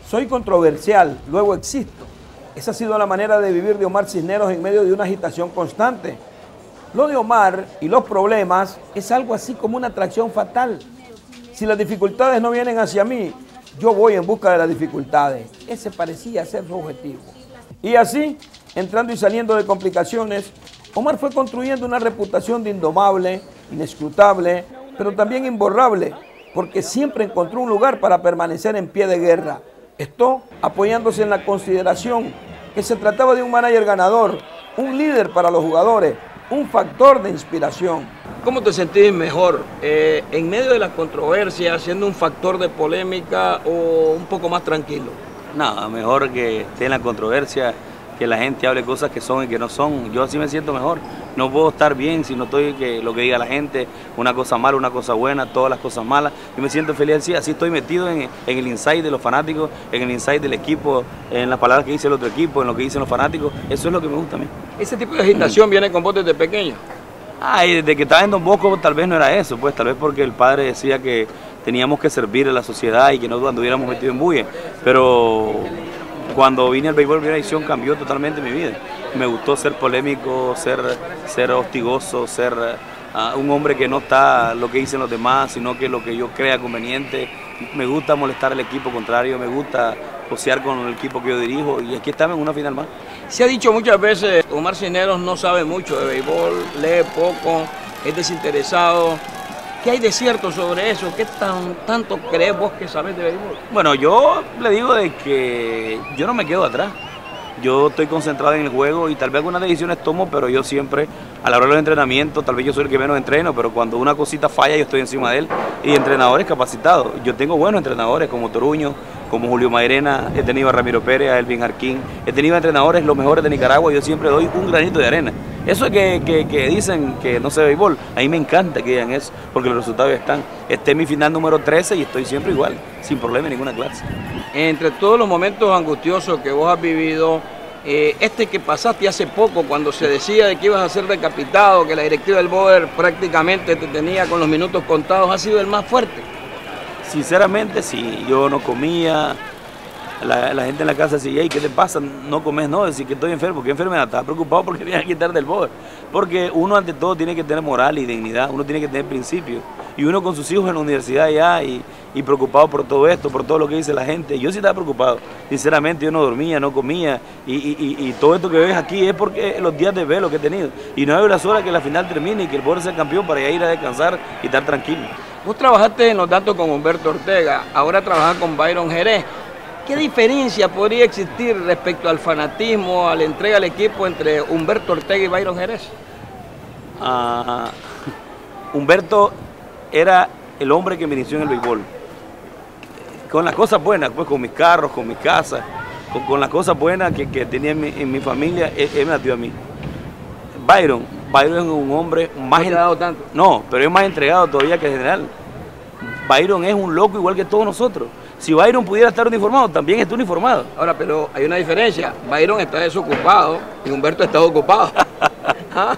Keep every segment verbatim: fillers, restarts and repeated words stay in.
Soy controversial, luego existo. Esa ha sido la manera de vivir de Omar Cisneros en medio de una agitación constante. Lo de Omar y los problemas es algo así como una atracción fatal. Si las dificultades no vienen hacia mí, yo voy en busca de las dificultades. Ese parecía ser su objetivo. Y así, entrando y saliendo de complicaciones, Omar fue construyendo una reputación de indomable, inescrutable, pero también imborrable, porque siempre encontró un lugar para permanecer en pie de guerra. Esto apoyándose en la consideración que se trataba de un manager ganador, un líder para los jugadores, un factor de inspiración. ¿Cómo te sentís mejor? Eh, ¿En medio de la controversia, siendo un factor de polémica o un poco más tranquilo? No, mejor que esté en la controversia, que la gente hable cosas que son y que no son. Yo así me siento mejor. No puedo estar bien si no estoy que lo que diga la gente, una cosa mala, una cosa buena, todas las cosas malas. Yo me siento feliz así, así estoy metido en, en el insight de los fanáticos, en el insight del equipo, en las palabras que dice el otro equipo, en lo que dicen los fanáticos. Eso es lo que me gusta a mí. ¿Ese tipo de agitación viene con vos desde pequeño? Ah, y desde que estaba en Don Bosco tal vez no era eso, pues tal vez porque el padre decía que teníamos que servir a la sociedad y que no anduviéramos metidos en bulle. Pero cuando vine al béisbol, Primera División cambió totalmente mi vida. Me gustó ser polémico, ser, ser hostigoso, ser uh, un hombre que no está lo que dicen los demás, sino que lo que yo crea conveniente. Me gusta molestar al equipo contrario, me gusta posear con el equipo que yo dirijo y aquí estamos en una final más. Se ha dicho muchas veces, Omar Cisneros no sabe mucho de béisbol, lee poco, es desinteresado. ¿Qué hay de cierto sobre eso? ¿Qué tan, tanto crees vos que sabes de béisbol? Bueno, yo le digo de que yo no me quedo atrás. Yo estoy concentrado en el juego y tal vez algunas decisiones tomo, pero yo siempre, a la hora de los entrenamientos, tal vez yo soy el que menos entreno, pero cuando una cosita falla yo estoy encima de él. Y entrenadores capacitados. Yo tengo buenos entrenadores como Toruño, como Julio Mairena, he tenido a Ramiro Pérez, a Elvin Jarquín, he tenido a entrenadores los mejores de Nicaragua, yo siempre doy un granito de arena. Eso es que, que, que dicen que no sé béisbol, a mí me encanta que digan eso, porque los resultados ya están. Este es mi final número trece y estoy siempre igual, sin problema en ninguna clase. Entre todos los momentos angustiosos que vos has vivido, eh, este que pasaste hace poco, cuando se decía de que ibas a ser decapitado, que la directiva del Boer prácticamente te tenía con los minutos contados, ¿ha sido el más fuerte? Sinceramente sí, yo no comía, la, la gente en la casa decía, hey, ¿qué te pasa? No comes, no, decir que estoy enfermo, ¿qué enfermedad? Estaba preocupado porque me iban a quitar del Boer. Porque uno ante todo tiene que tener moral y dignidad, uno tiene que tener principios. Y uno con sus hijos en la universidad ya y, y preocupado por todo esto, por todo lo que dice la gente. Yo sí estaba preocupado, sinceramente yo no dormía, no comía y, y, y, y todo esto que ves aquí es porque los días de velo que he tenido. Y no hay las horas que la final termine y que el Boer sea campeón para ya ir a descansar y estar tranquilo. Vos trabajaste en los datos con Humberto Ortega, ahora trabajas con Byron Jerez. ¿Qué diferencia podría existir respecto al fanatismo, a la entrega al equipo entre Humberto Ortega y Byron Jerez? Uh, Humberto era el hombre que me inició en el béisbol. Con las cosas buenas, pues con mis carros, con mi casa, con, con las cosas buenas que, que tenía en mi, en mi familia, él, él me las dio a mí. Byron, Byron es un hombre más... ¿No te ha dado tanto? No, pero es más entregado todavía que el general. Byron es un loco igual que todos nosotros. Si Byron pudiera estar uniformado, también está uniformado. Ahora, pero hay una diferencia. Byron está desocupado y Humberto está ocupado. ¿Ah?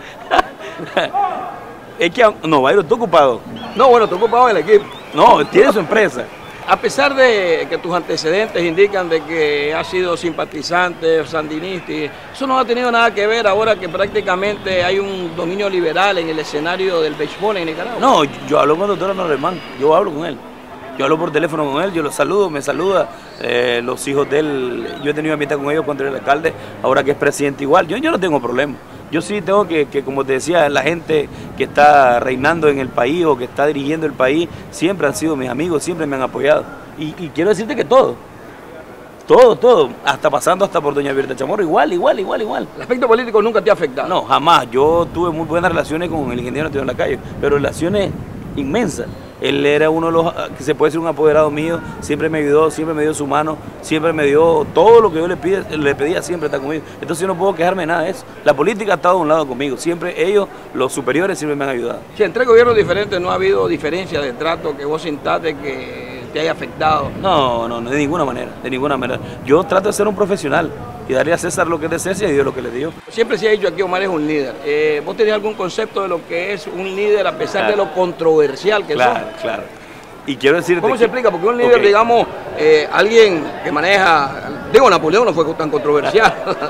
Es que, no, Byron está ocupado. No, bueno, está ocupado en el equipo. No, tiene su empresa. A pesar de que tus antecedentes indican de que has sido simpatizante, sandinista, eso no ha tenido nada que ver ahora que prácticamente hay un dominio liberal en el escenario del béisbol en Nicaragua. No, yo hablo con el doctor Anoremán, yo hablo con él. Yo hablo por teléfono con él, yo lo saludo, me saluda, eh, los hijos de él, yo he tenido amistad con ellos cuando era el alcalde, ahora que es presidente igual, yo, yo no tengo problema. Yo sí tengo que, que, como te decía, la gente que está reinando en el país o que está dirigiendo el país, siempre han sido mis amigos, siempre me han apoyado. Y, y quiero decirte que todo, todo, todo, hasta pasando hasta por doña Berta Chamorro, igual, igual, igual, igual. ¿El aspecto político nunca te ha afectado? No, jamás. Yo tuve muy buenas relaciones con el ingeniero Antonio Lacayo, pero relaciones inmensas. Él era uno de los, que se puede decir un apoderado mío, siempre me ayudó, siempre me dio su mano, siempre me dio todo lo que yo le, pide, le pedía, siempre está conmigo. Entonces yo no puedo quejarme de nada de eso. La política ha estado a un lado conmigo, siempre ellos, los superiores, siempre me han ayudado. Si entre gobiernos diferentes no ha habido diferencia de trato que vos sintaste que te haya afectado. No, no, no, de ninguna manera, de ninguna manera. Yo trato de ser un profesional y darle a César lo que es de César y a Dios lo que le dio. Siempre se ha dicho aquí Omar es un líder. Eh, ¿Vos tenés algún concepto de lo que es un líder a pesar claro. de lo controversial que claro, son? Claro, claro. Y quiero decirte ¿Cómo que, se explica? Porque un líder, okay. digamos, eh, alguien que maneja, digo, Napoleón no fue tan controversial.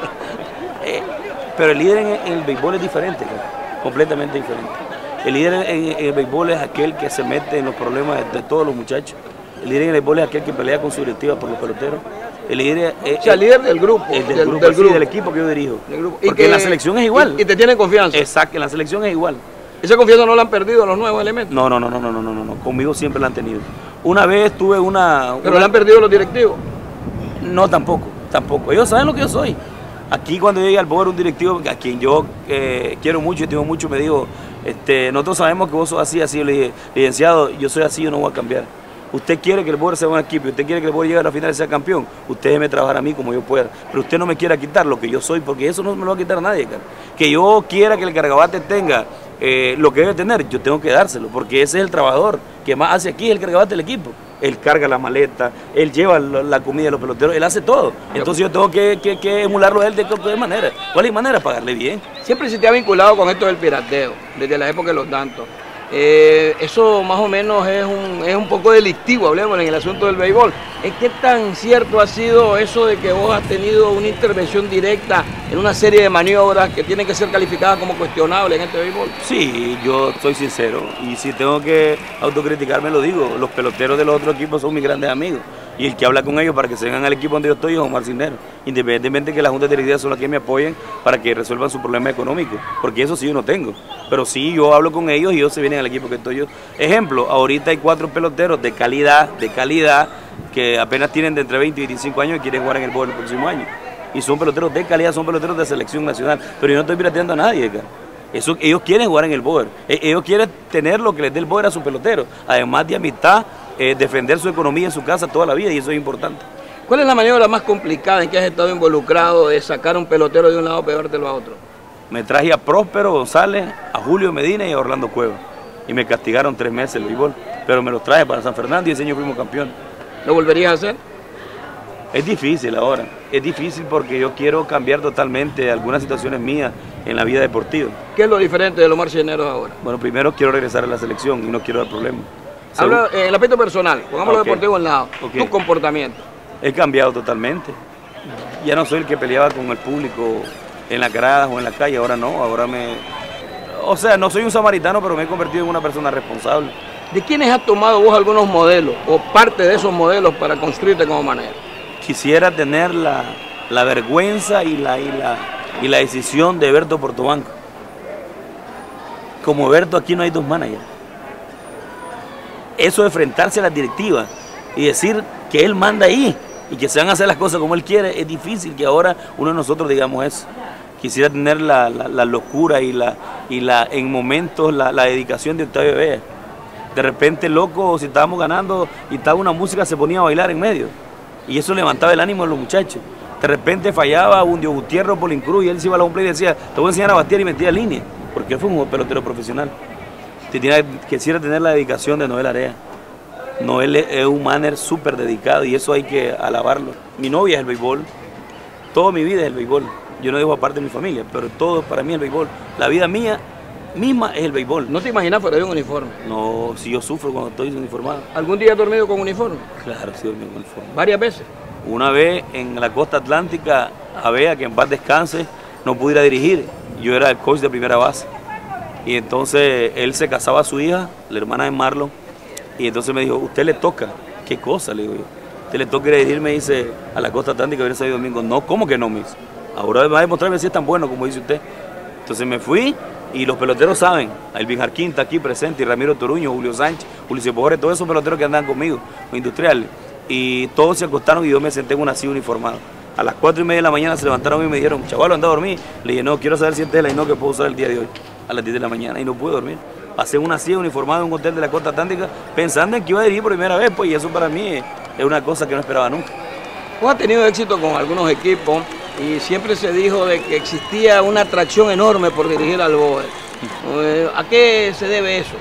eh, pero el líder en, en el béisbol es diferente, cara, completamente diferente. El líder en, en el béisbol es aquel que se mete en los problemas de, de todos los muchachos. El líder en el béisbol es aquel que pelea con su directiva por los peloteros. El líder es, o sea, el líder del grupo. El del, del, grupo, del, sí, grupo. del equipo que yo dirijo. Y porque que, en la selección es igual. Y, y te tienen confianza. Exacto, en la selección es igual. ¿Esa confianza no la han perdido los nuevos elementos? No, no, no, no, no, no, no, no. Conmigo siempre la han tenido. Una vez tuve una... ¿Pero una... la han perdido los directivos? No, tampoco, tampoco. Ellos saben lo que yo soy. Aquí cuando llegué al board, un directivo a quien yo eh, quiero mucho y tengo mucho, me dijo, este, nosotros sabemos que vos sos así, así. Le dije, licenciado, yo soy así, yo no voy a cambiar. Usted quiere que el board sea un equipo, usted quiere que el board llegue a la final y sea campeón, usted déjeme trabajar a mí como yo pueda, pero usted no me quiera quitar lo que yo soy, porque eso no me lo va a quitar a nadie, cara. Que yo quiera que el cargabate tenga eh, lo que debe tener, yo tengo que dárselo, porque ese es el trabajador que más hace aquí, es el cargabate del equipo. Él carga la maleta, él lleva la comida de los peloteros, él hace todo. Entonces yo tengo que, que, que emularlo a él de cualquier manera. ¿Cuál es la manera? Pagarle bien. Siempre se te ha vinculado con esto del pirateo, desde la época de los Dantos. Eh, eso más o menos es un, es un poco delictivo, hablemos en el asunto del béisbol. ¿Qué tan cierto ha sido eso de que vos has tenido una intervención directa en una serie de maniobras que tienen que ser calificadas como cuestionables en este béisbol? Sí, yo soy sincero y si tengo que autocriticarme lo digo. Los peloteros de los otros equipos son mis grandes amigos y el que habla con ellos para que se vengan al equipo donde yo estoy es Omar Cisneros, independientemente de que las juntas directivas son las que me apoyen para que resuelvan su problema económico, porque eso sí yo no tengo, pero sí yo hablo con ellos y ellos se vienen al equipo que estoy yo. Ejemplo, ahorita hay cuatro peloteros de calidad, de calidad, que apenas tienen de entre veinte y veinticinco años y quieren jugar en el bowl el próximo año. Y son peloteros de calidad, son peloteros de selección nacional, pero yo no estoy pirateando a nadie, cara. Eso, ellos quieren jugar en el bowl, ellos quieren tener lo que les dé el bowl a sus peloteros, además de amistad, eh, defender su economía en su casa toda la vida, y eso es importante. ¿Cuál es la maniobra más complicada en que has estado involucrado de sacar un pelotero de un lado y pegártelo a otro? Me traje a Próspero González, a Julio Medina y a Orlando Cueva, y me castigaron tres meses el béisbol, pero me los traje para San Fernando y ese año fuimos campeón. ¿Lo volverías a hacer? Es difícil ahora, es difícil porque yo quiero cambiar totalmente algunas situaciones mías en la vida deportiva. ¿Qué es lo diferente de Omar Cisneros ahora? Bueno, primero quiero regresar a la selección y no quiero dar problemas. Habla en eh, el aspecto personal, pongamos okay. lo deportivo al lado, okay. tu comportamiento. He cambiado totalmente. Ya no soy el que peleaba con el público en las gradas o en la calle, ahora no, ahora me... O sea, no soy un samaritano, pero me he convertido en una persona responsable. ¿De quiénes has tomado vos algunos modelos o parte de esos modelos para construirte como manager? Quisiera tener la, la vergüenza y la, y, la, y la decisión de Berto Portobanco. Como Berto, aquí no hay dos managers. Eso de enfrentarse a las directivas y decir que él manda ahí y que se van a hacer las cosas como él quiere, es difícil que ahora uno de nosotros digamos eso. Quisiera tener la, la, la locura y, la, y la, en momentos la, la dedicación de Octavio Vea. De repente, loco, si estábamos ganando y estaba una música, se ponía a bailar en medio. Y eso levantaba el ánimo de los muchachos. De repente fallaba un Dio Gutiérrez o Polín Cruz y él se iba a la home play y decía, te voy a enseñar a batear y metía línea. Porque él fue un pelotero profesional. Tenía, quisiera tener la dedicación de Noel Area. Noel es un manager súper dedicado y eso hay que alabarlo. Mi novia es el béisbol. Toda mi vida es el béisbol. Yo no dejo aparte de mi familia, pero todo para mí es el béisbol. La vida mía misma es el béisbol. ¿No te imaginas fuera de un uniforme? No, si yo sufro cuando estoy uniformado. ¿Algún día has dormido con uniforme? Claro, sí dormido con uniforme. ¿Varias veces? Una vez en la costa atlántica, a Bea, que en paz descanse, no pudiera dirigir. Yo era el coach de primera base. Y entonces él se casaba a su hija, la hermana de Marlon, y entonces me dijo, usted le toca. ¿Qué cosa? Le digo yo. Usted le toca ir a dirigir, me dice, a la costa atlántica, hubiera salido domingo. No, ¿cómo que no, me dice? Ahora me va a demostrarme si es tan bueno como dice usted. Entonces me fui y los peloteros saben, Elvin Jarquín está aquí presente, y Ramiro Toruño, Julio Sánchez, Ulises Bojores, todos esos peloteros que andan conmigo, los industriales. Y todos se acostaron y yo me senté en una silla uniformado. A las cuatro y media de la mañana se levantaron y me dijeron, chaval, anda a dormir. Le dije, no, quiero saber si este es el Ainhoa que puedo usar el día de hoy, a las diez de la mañana, y no pude dormir. Pasé una silla uniformada en un hotel de la costa atlántica pensando en que iba a dirigir por primera vez, pues, y eso para mí es, es una cosa que no esperaba nunca. Vos has tenido éxito con algunos equipos y siempre se dijo de que existía una atracción enorme por dirigir al Boer. ¿A qué se debe eso?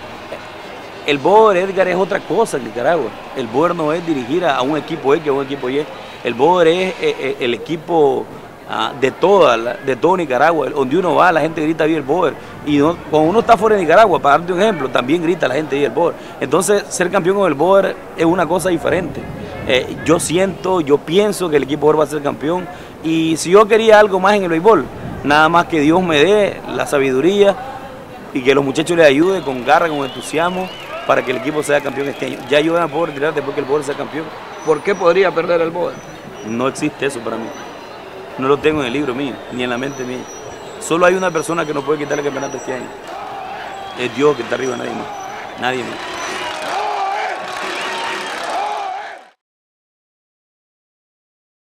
El Boer, Edgar, es otra cosa en Nicaragua. El Boer no es dirigir a un equipo X o a un equipo Y. El Boer es eh, el equipo uh, de, toda, de todo Nicaragua. Donde uno va, la gente grita bien el Boer. Y no, cuando uno está fuera de Nicaragua, para darte un ejemplo, también grita la gente bien el Boer. Entonces, ser campeón con el Boer es una cosa diferente. Eh, yo siento, yo pienso que el equipo va a ser campeón. Y si yo quería algo más en el béisbol, nada más que Dios me dé la sabiduría y que los muchachos les ayuden con garra, con entusiasmo, para que el equipo sea campeón este año. Ya yo voy a poder retirar después que el Boder sea campeón. ¿Por qué podría perder el Boder? No existe eso para mí. No lo tengo en el libro mío, ni en la mente mía. Solo hay una persona que no puede quitar el campeonato este año. Es Dios que está arriba, nadie más. Nadie más.